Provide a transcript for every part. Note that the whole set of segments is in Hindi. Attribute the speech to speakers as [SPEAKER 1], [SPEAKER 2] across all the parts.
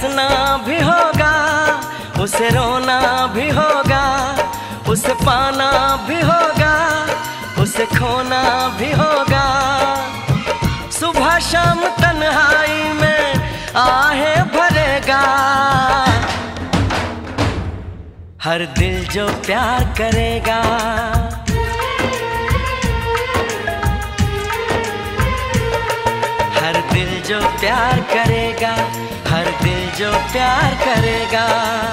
[SPEAKER 1] हंसना भी होगा, उसे रोना भी होगा, उसे पाना भी होगा, उसे खोना भी होगा। सुबह शाम तन्हाई में आहें भरेगा। हर दिल जो प्यार करेगा, हर दिल जो प्यार करेगा, हर दिल जो प्यार करेगा।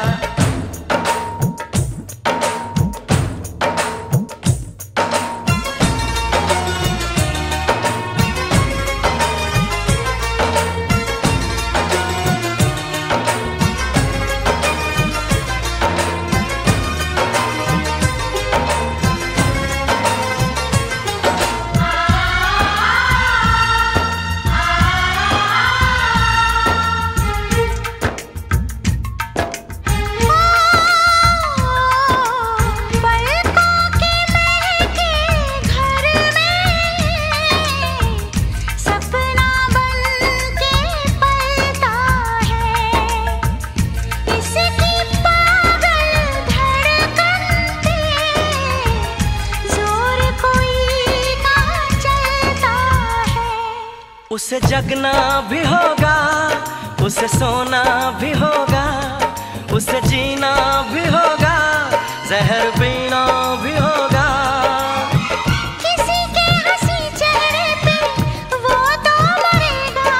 [SPEAKER 1] उसे जगना भी होगा, उसे सोना भी होगा, उसे जीना भी होगा, जहर पीना भी होगा।
[SPEAKER 2] किसी के हंसी चेहरे पे वो तो मरेगा।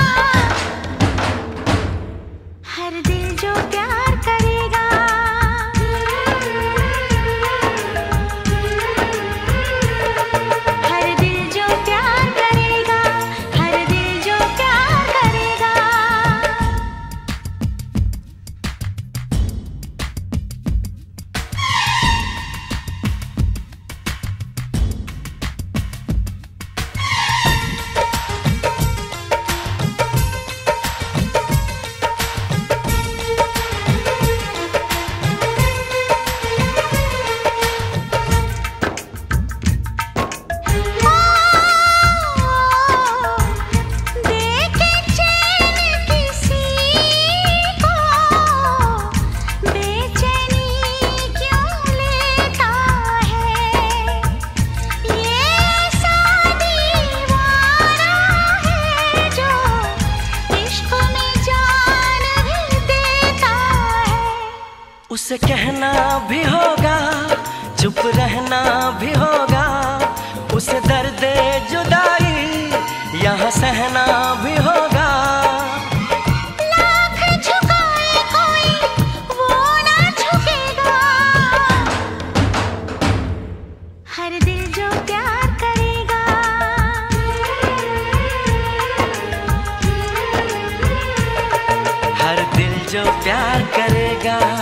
[SPEAKER 2] हर दिल जो प्यार करेगा, हर दिल जो प्यार करेगा, हर दिल जो प्यार करेगा।
[SPEAKER 1] उसे कहना भी होगा, चुप रहना भी होगा, उसे दर्द जुदाई यहाँ सहना भी होगा।
[SPEAKER 2] लाख झुकाए कोई वो ना झुकेगा। हर दिल जो प्यार करेगा,
[SPEAKER 1] हर दिल जो प्यार करेगा।